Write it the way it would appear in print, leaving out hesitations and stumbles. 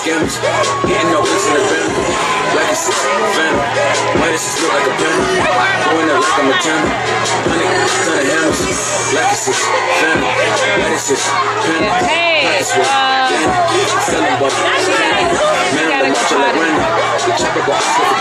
skims. Getting no books in the bin. Legacy, venom. Why does this look like a pen? Going up like I'm a 10. 100 ton of hymns. Legacy, venom. Why does this pen? Selling bucket. Man, the march like wind. The chopper go